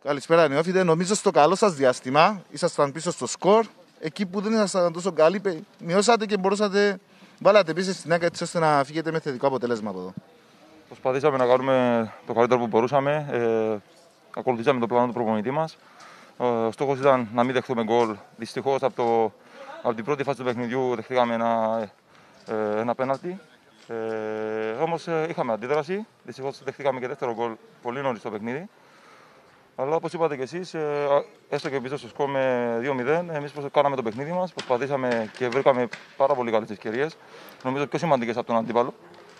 Καλησπέρα, Νεόφιτε. Νομίζω στο καλό σας διάστημα ήσασταν πίσω στο σκορ. Εκεί που δεν ήσασταν τόσο καλοί, μειώσατε και μπορούσατε. Βάλατε επίσης στην άκρη έτσι ώστε να φύγετε με θετικό αποτέλεσμα από εδώ. Προσπαθήσαμε να κάνουμε το καλύτερο που μπορούσαμε. Ακολουθήσαμε το πλάνο του προπονητή μας. Ο στόχος ήταν να μην δεχτούμε γκολ. Δυστυχώς από την πρώτη φάση του παιχνιδιού δεχτήκαμε ένα πέναλτι. Όμως είχαμε αντίδραση. Δυστυχώς δεχτήκαμε και δεύτερο γκολ πολύ νωρίς στο παιχνίδι. Αλλά όπως είπατε και εσείς, έστω και πίσω στο σκορ με 2-0, εμείς κάναμε το παιχνίδι μας, προσπαθήσαμε και βρήκαμε πάρα πολύ καλές ευκαιρίες. Νομίζω πιο σημαντικές από τον αντίπαλο.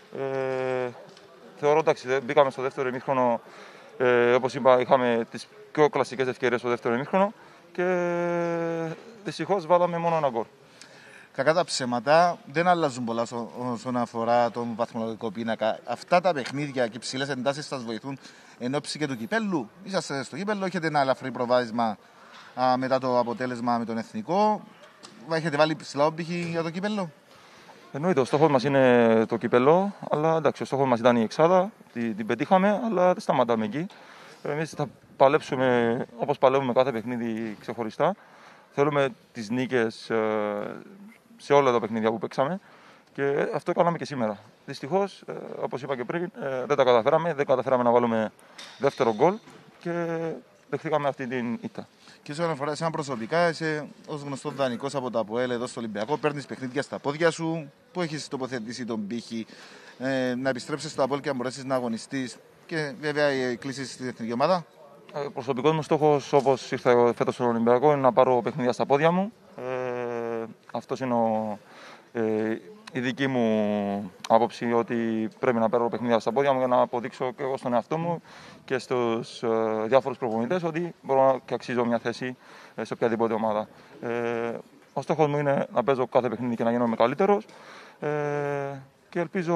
Θεωρώ ότι μπήκαμε στο δεύτερο ημίχρονο, όπως είπα, είχαμε τις πιο κλασικές ευκαιρίες στο δεύτερο ημίχρονο και δυστυχώς βάλαμε μόνο ένα γκολ. Κακά τα ψέματα δεν αλλάζουν πολλά όσον αφορά τον βαθμολογικό πίνακα. Αυτά τα παιχνίδια και ψηλές εντάσεις σας βοηθούν εν ώψη και του κυπέλλου. Είσαστε στο κύπελλο, έχετε ένα ελαφρύ προβάδισμα μετά το αποτέλεσμα με τον Εθνικό. Έχετε βάλει ψηλά όμπιχη για το κύπελλο. Εννοείται, ο στόχος μας είναι το κυπέλλο, αλλά εντάξει, ο στόχος μας ήταν η εξάδα, την πετύχαμε, αλλά δεν σταματάμε εκεί. Εμείς θα παλέψουμε όπως παλεύουμε κάθε παιχνίδι ξεχωριστά. Θέλουμε τις νίκες σε όλα τα παιχνίδια που παίξαμε και αυτό κάναμε και σήμερα. Δυστυχώς, όπως είπα και πριν, δεν τα καταφέραμε, δεν καταφέραμε να βάλουμε δεύτερο γκολ και δεχτήκαμε αυτή την ήττα. Και όσον αφορά εσένα προσωπικά, είσαι ως γνωστό δανεικός από το ΑΠΟΕΛ εδώ στο Ολυμπιακό. Παίρνεις παιχνίδια στα πόδια σου. Πού έχεις τοποθετήσει τον πύχη να επιστρέψεις στο ΑΠΟΕΛ και να μπορέσεις να αγωνιστείς και βέβαια οι κλήσεις στην εθνική ομάδα. Προσωπικός μου στόχος, όπως ήρθα φέτος στον Ολυμπιακό, είναι να πάρω παιχνίδια στα πόδια μου. Αυτός είναι η δική μου άποψη, ότι πρέπει να παίρνω παιχνίδια στα πόδια μου για να αποδείξω και εγώ στον εαυτό μου και στους διάφορους προπονητές ότι μπορώ και αξίζω μια θέση σε οποιαδήποτε ομάδα. Ο στόχος μου είναι να παίζω κάθε παιχνίδι και να γίνομαι καλύτερος και ελπίζω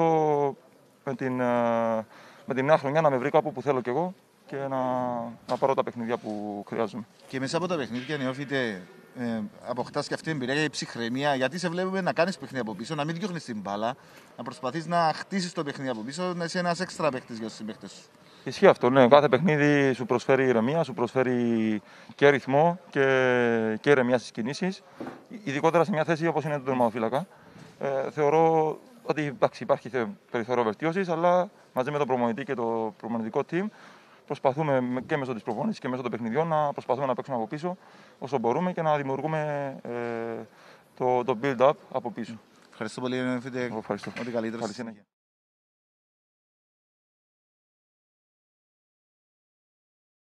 με την νέα χρονιά να με βρει κάπου που θέλω κι εγώ και να πάρω τα παιχνίδια που χρειάζομαι. Και μέσα από τα παιχνίδια, Νεόφιτε, αποκτάς και αυτή την εμπειρία για ψυχραιμία, γιατί σε βλέπουμε να κάνεις παιχνίδι από πίσω, να μην διώχνεις την μπάλα, να προσπαθείς να χτίσεις το παιχνίδι από πίσω, να είσαι ένας έξτρα παίκτης για τους συμπαίκτες σου. Ισχύει αυτό, ναι. Κάθε παιχνίδι σου προσφέρει ηρεμία, σου προσφέρει και ρυθμό και ηρεμία στις κινήσεις, ειδικότερα σε μια θέση όπως είναι το τερματοφύλακα. Θεωρώ ότι υπάρχει περιθώριο βελτίωσης, αλλά μαζί με τον προπονητή και το προπονητικό team προσπαθούμε και μέσω της προπόνησης και μέσω των παιχνιδιών να προσπαθούμε να παίξουμε από πίσω όσο μπορούμε και να δημιουργούμε το build-up από πίσω. Ευχαριστώ πολύ, Νεόφιτε. Ευχαριστώ. Ό,τι καλύτερο.